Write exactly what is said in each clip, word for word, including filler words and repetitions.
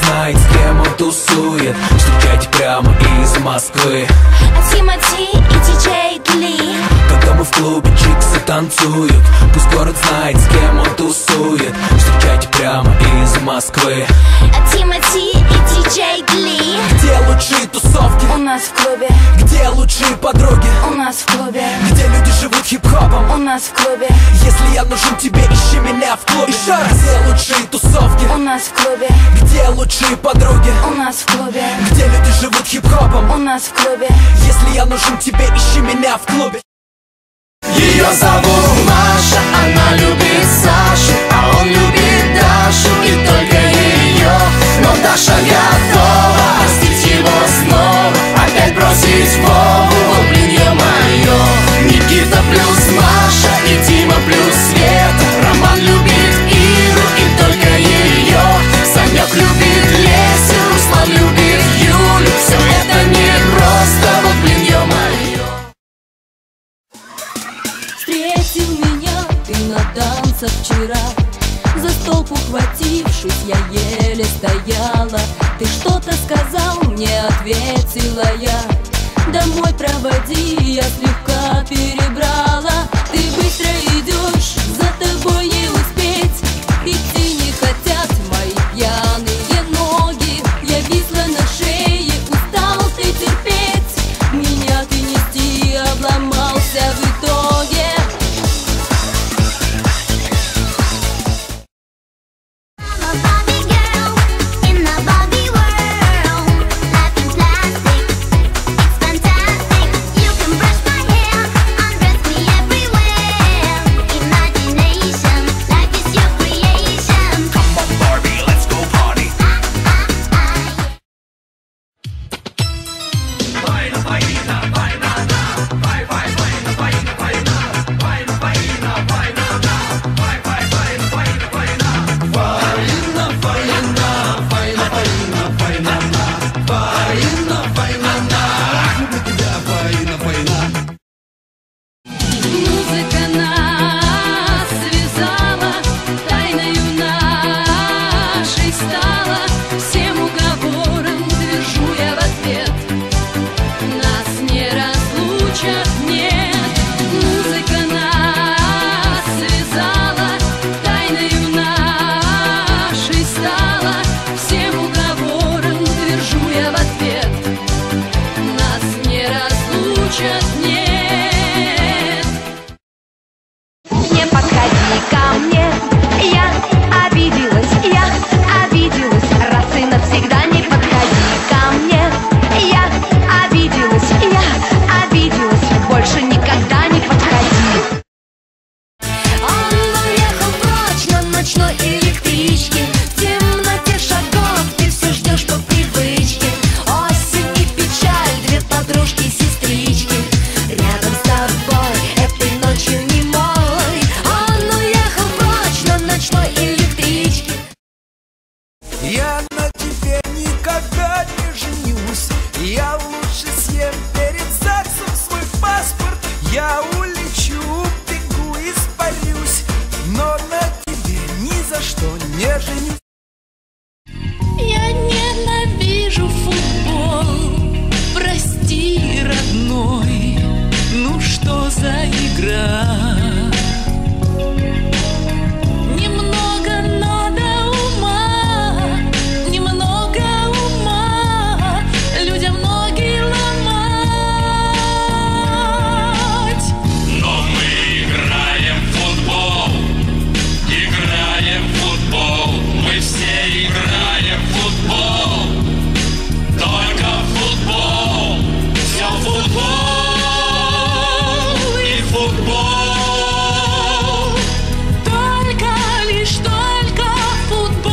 знает, с кем он тусует. Встречайте прямо из Москвы Тимати и диджей Дли. Когда мы в клубе, чиксы танцуют. Пусть город знает, с кем он тусует. Встречайте прямо из Москвы Тимати и диджей Дли. Где лучшие тусовки? У нас в клубе. Где лучшие подруги? У нас в клубе. Где люди живут хип-хопом? У нас в клубе. Если я нужен тебе, ищи меня в клубе. Еще раз. Где лучшие тусовки? У нас в клубе. Где лучшие подруги? У нас в клубе. Где люди живут хип-хопом? У нас в клубе. Если я нужен тебе, ищи меня в клубе. Ее зовут Маша, она любит Сашу, а он любит Дашу, и только ее. Но Даша готова простить его снова, опять бросить Вову, вот блин, ё-моё. Никита плюс Маша и Дима плюс Света, Роман любит Иру, и только ее. Санек любит Лесю, Руслан любит Юлю, все это не просто, вот блин, ё-моё. Встретил меня ты на танцах вчера, за стол ухватившись, я еле стояла. Ты что-то сказал, мне ответила я. Домой проводи, я слегка перебрала. Ты быстро идешь, за тобой не успеть. Идти не хотят мои пьяные ноги. Я висла на шее, устал ты терпеть. Меня ты нести обломался в итоге. Я на тебе никогда не женюсь. Я лучше съем перед ЗАГСом свой паспорт. Я улечу, бегу, испарюсь, но на тебе ни за что не женюсь. Я ненавижу футбол, прости, родной, ну что за игра? Немного надо ума, немного ума, людям ноги ломать. Но мы играем в футбол, играем в футбол, мы все играем в футбол, только футбол, все футбол и футбол, Только лишь только футбол.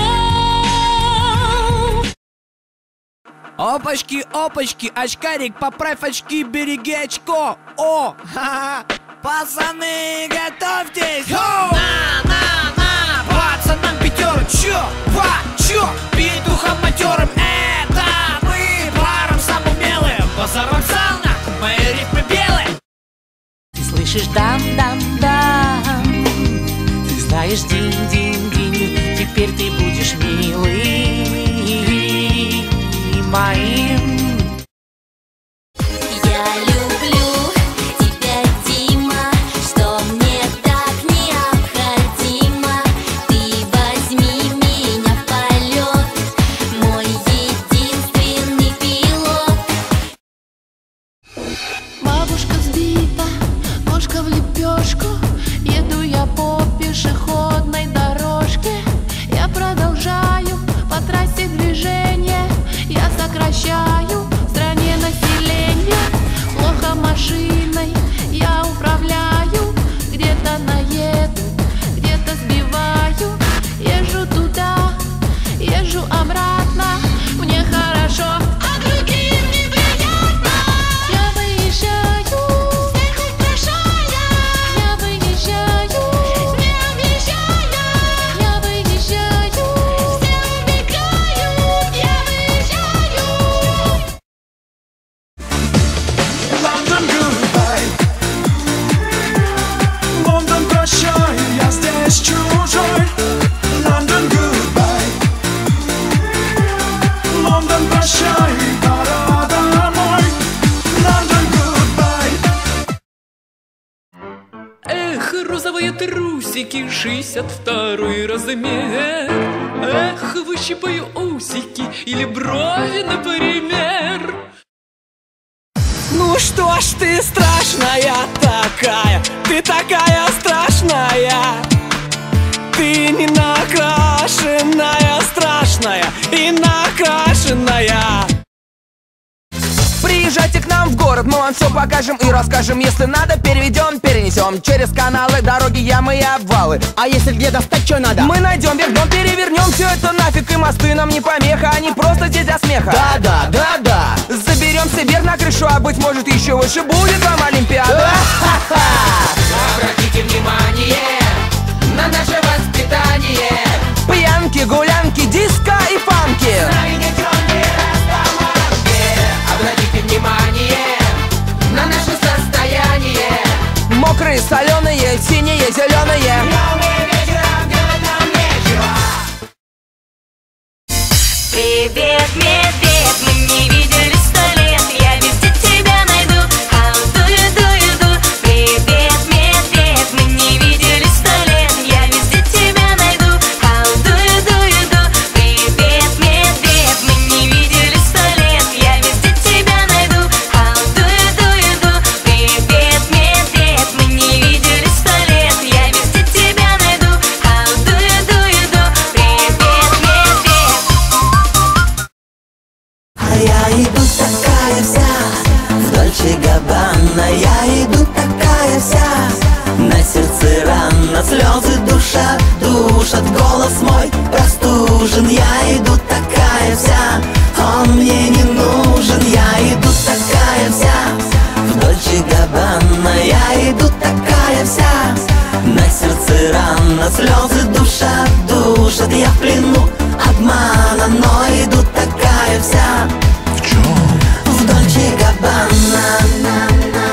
Опачки, опачки, очкарик, поправь очки, береги очко. О, ха-ха. Пацаны, готовьтесь. Хоу! На, на, на, пацанам пятерок. Чё, ва, чё, петухам матерым. Это мы паром самым умелым. Базаром сауна, мои ритмы белые. Ты слышишь дам-дам-дам, ты знаешь динь-динь-динь, теперь ты будешь милый. моим. Я люблю тебя, Дима, что мне так необходимо. Ты возьми меня в полет, мой единственный пилот. Бабушка сбита, ножка в лепешку. Еду я по пешеходной дорожке. Я продолжаю по трассе движение. Я сокращаю в стране население. Плохо машиной я управляю. Где-то наеду, где-то сбиваю. Езжу туда, езжу обратно. Мне хорошо, а другим неприятно. Я выезжаю, всех украшая. Я выезжаю, не объезжая. Я выезжаю, все убегают. Я выезжаю. Лондон, goodbye. Лондон, прощай, я здесь чужой. Лондон, goodbye. Лондон, прощай, пора домой. Лондон, goodbye. Эх, розовые трусики, шестьдесят второй размер. Эх, выщипаю усики или брови, например. Ну что ж ты страшная такая, ты такая страшная. Ты не накрашенная, страшная и накрашенная. Приезжайте к нам в город, мы вам все покажем и расскажем. Если надо, переведем, перенесем. Через каналы, дороги, ямы и обвалы. А если где достать, что надо? Мы найдем вверх дом, перевернем все это нафиг. И мосты нам не помеха, они просто здесь для смеха. Да-да, да-да. Заберемся вверх на крышу, а быть может еще выше будет вам Олимпиада. Обратите внимание на наше воспитание. Пьянки, гулянки, диско и фанки. Обратите внимание на наше состояние. Мокрые, соленые, синие, зеленые. Привет, медведь, мы не виделись сто лет. Я везде тебя найду. How do you do you do? Привет, медведь, мы не виделись сто лет. Я везде тебя найду. How do you do you do? Привет, медведь, мы не виделись сто лет. Я везде тебя найду. How do you do you do? Привет, медведь, мы не виделись сто лет. Я везде тебя найду. How do you do you do? Привет, медведь. А я иду такая вся в Дольче Габбана. Я иду такая вся, на сердце рана, слезы душат, душат, голос мой простужен. Я иду такая вся, он мне не нужен. Я иду такая вся в Дольче Габбана. Я иду такая вся, на сердце рана, слезы душат, душат. Я в плену обмана, но иду такая вся в Дольче Габбана.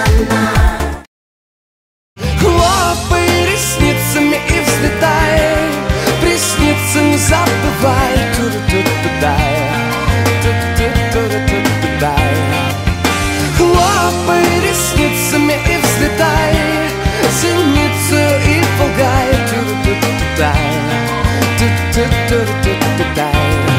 Хлопай ресницами и взлетай, ресницами забывай. Ту-ду-ду-ду-дай, ту-ду-ду-ду-дай. Хлопай ресницами и взлетай, зеницу и полгай. Ту-ду-ду-ду-дай, ту-ду-ду-ду-дай.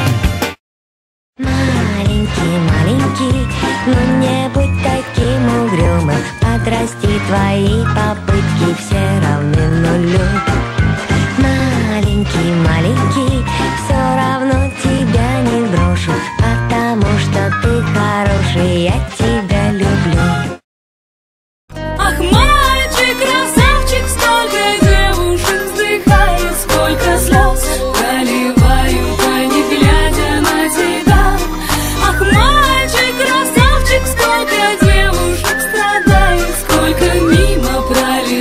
Маленький, маленький, но не будь таким угрюмым. Подрасти, твои попытки все равны нулю. Маленький, маленький, все равно тебя не брошу, потому что ты хороший, я тебя люблю. Ах, мальчик, красавчик, столько девушек вздыхает, сколько слез проливают они, глядя на тебя. Ах, мальчик, красавчик, сколько девушек страдает, сколько мимо пролетает.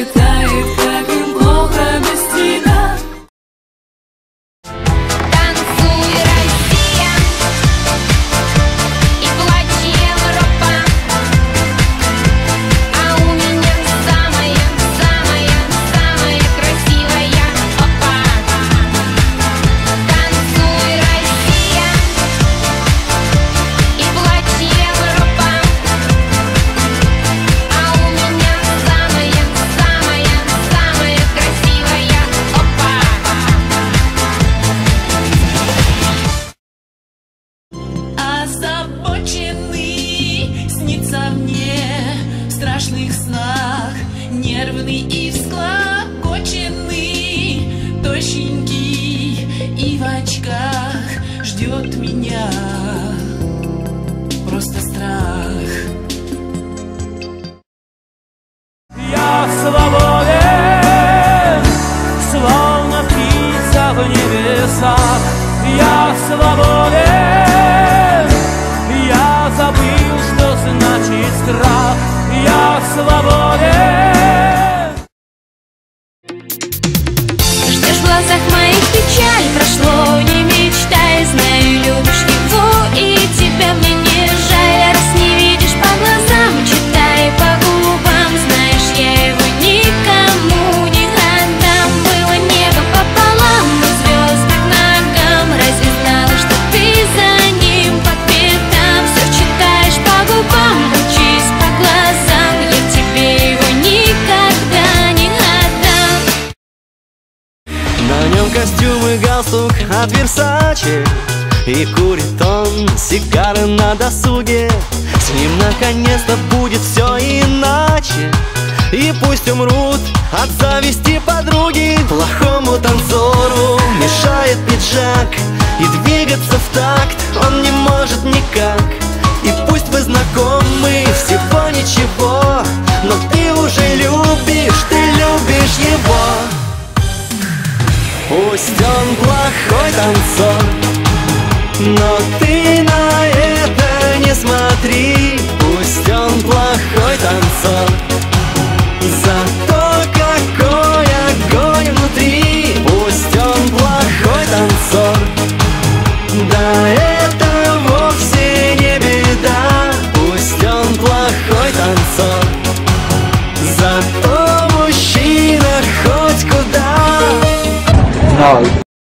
нервный и всклокоченный, тощенький и в очках ждет меня просто страх. Я свободен, словно птица в небесах. Я свободен, я забыл, что значит страх. Я свободен. Ждешь в глазах моих печаль, прошло, не мечтай, знаю, любишь его, и тебя мне не жаль. Раз не видишь по глазам, читай по губам, знаешь, я его никому не отдам. Было небо пополам, но звезды к ногам. Разве знала, что ты за ним по пятам? Все читаешь по губам, учись по глазам, я тебе его никогда не отдам. На нем костюм и галстук от Версаче, и курит он сигары на досуге. С ним наконец-то будет все иначе, и пусть умрут от зависти подруги. Плохому танцору мешает пиджак, и двигаться в такт он не может никак. И пусть вы знакомы всего ничего, но ты уже любишь, ты любишь его. Пусть он плохой танцор, но ты на это не смотри. Пусть он плохой танцор, зато какой огонь внутри. Пусть он плохой танцор, да это вовсе не беда. Пусть он плохой танцор, зато мужчина хоть куда. No.